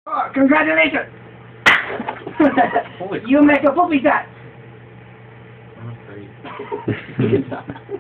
Oh, congratulations! Holy You make a poopy shot! That was great.